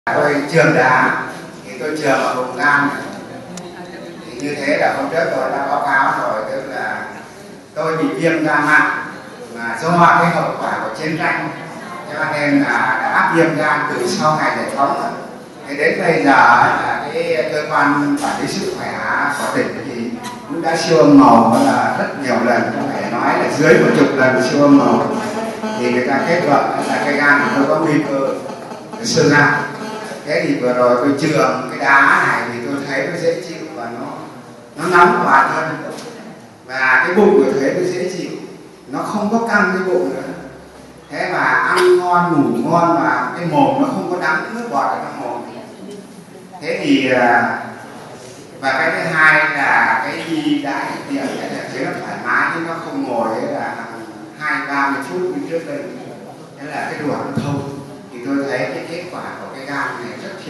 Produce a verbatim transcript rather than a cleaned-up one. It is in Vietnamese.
Tôi chườm đá thì tôi chườm ở vùng gan, thì như thế là hôm trước tôi đã báo cáo rồi, tức là tôi bị viêm gan nặng mà do cái hậu quả của chiến tranh, cho nên là đã viêm gan từ sau ngày giải phóng. Thế đến bây giờ là cái cơ quan quản lý sức khỏe của tỉnh thì cũng đã siêu âm màu là rất nhiều lần, có thể nói là dưới một chục lần siêu âm màu, thì người ta kết luận là cái gan của tôi có nguy cơ xơ gan. Thế thì vừa rồi tôi chườm cái đá này thì tôi thấy nó dễ chịu và nó nó nóng vào thân, và cái bụng tôi thấy nó dễ chịu, nó không có căng cái bụng nữa. Thế mà ăn ngon ngủ ngon và cái mồm nó không có đắng nước bọt ở trong mồm. Thế thì và cái thứ hai là cái đi đại tiện là thấy nó thoải mái chứ nó không ngồi ấy là hai ba mươi phút như trước đây. Thế là cái ruột nó thông, thì tôi thấy cái kết quả của cái gan này rất